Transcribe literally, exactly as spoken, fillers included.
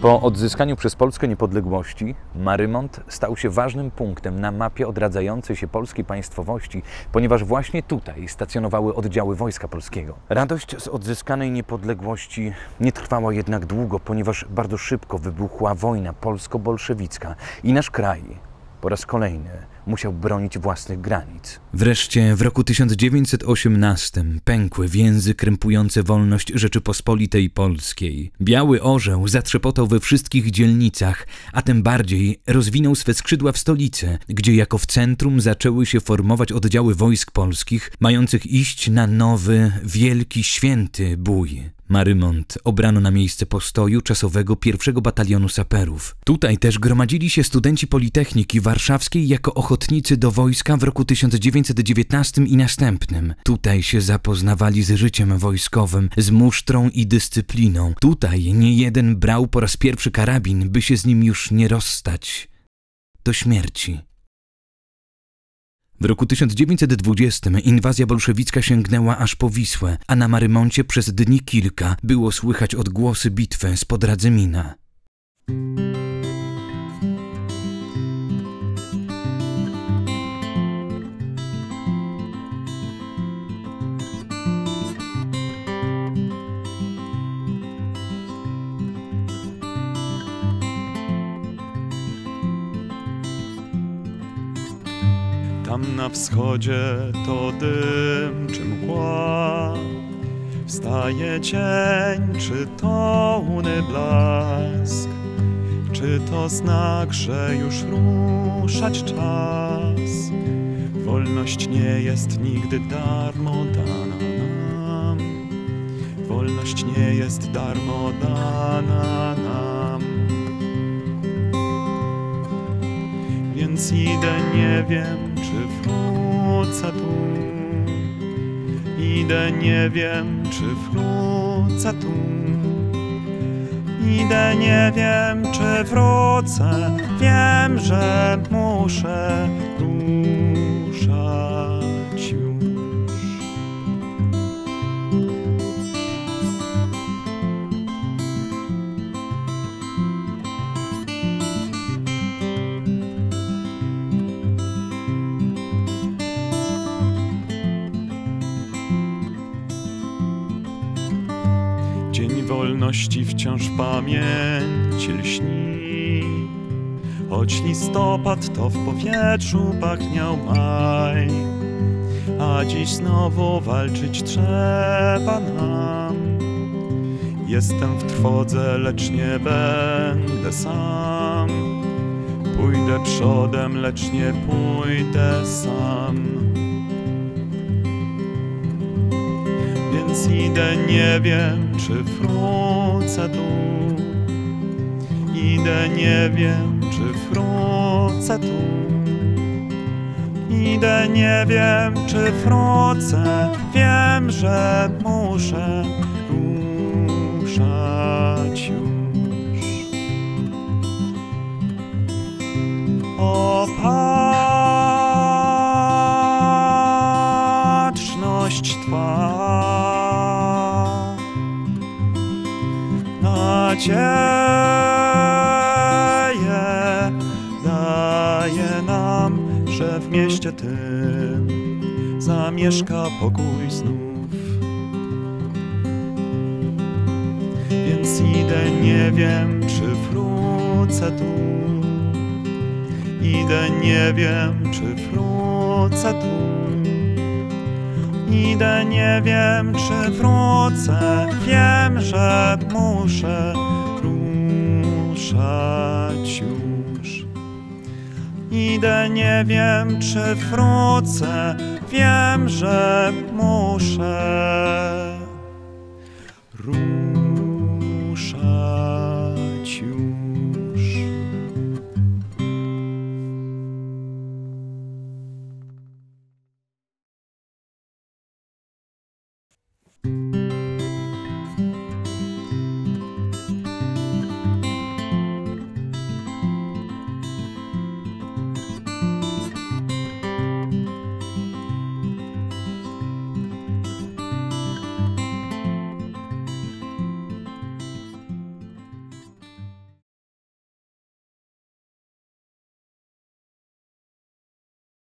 Po odzyskaniu przez Polskę niepodległości Marymont stał się ważnym punktem na mapie odradzającej się polskiej państwowości, ponieważ właśnie tutaj stacjonowały oddziały Wojska Polskiego. Radość z odzyskanej niepodległości nie trwała jednak długo, ponieważ bardzo szybko wybuchła wojna polsko-bolszewicka i nasz kraj po raz kolejny musiał bronić własnych granic. Wreszcie w roku tysiąc dziewięćset osiemnastym pękły więzy krępujące wolność Rzeczypospolitej Polskiej. Biały orzeł zatrzepotał we wszystkich dzielnicach, a tym bardziej rozwinął swe skrzydła w stolicy, gdzie jako w centrum zaczęły się formować oddziały wojsk polskich, mających iść na nowy, wielki, święty bój. Marymont obrano na miejsce postoju czasowego pierwszego Batalionu Saperów. Tutaj też gromadzili się studenci Politechniki Warszawskiej jako ochotnicy do wojska w roku tysiąc dziewięćset dziewiętnastym i następnym. Tutaj się zapoznawali z życiem wojskowym, z musztrą i dyscypliną. Tutaj niejeden brał po raz pierwszy karabin, by się z nim już nie rozstać. Do śmierci. W roku tysiąc dziewięćset dwudziestym inwazja bolszewicka sięgnęła aż po Wisłę, a na Marymoncie przez dni kilka było słychać odgłosy bitwy spod Radzymina. Tam na wschodzie to dym czy mgła, wstaje cień, czy to łuny blask, czy to znak, że już ruszać czas. Wolność nie jest nigdy darmo dana nam, wolność nie jest darmo dana nam. Więc idę, nie wiem, czy wrócę tu. Idę, nie wiem, czy wrócę tu. Idę, nie wiem, czy wrócę. Wiem, że muszę ruszać już. Dzień wolności wciąż w pamięci lśni, choć listopad to w powietrzu pachniał maj. A dziś znowu walczyć trzeba nam. Jestem w trwodze, lecz nie będę sam. Pójdę przodem, lecz nie pójdę sam. Więc idę, nie wiem, czy wrócę tu. Idę, nie wiem, czy wrócę tu. Idę, nie wiem, czy wrócę. Wiem, że muszę ruszać już. Opatrzność Twa nadzieję daje nam, że w mieście tym zamieszka pokój znów. Więc idę, nie wiem, czy wrócę tu. Idę, nie wiem, czy wrócę tu. Idę, nie wiem, czy wrócę. Wiem, że muszę ruszać już. Idę, nie wiem, czy wrócę. Wiem, że muszę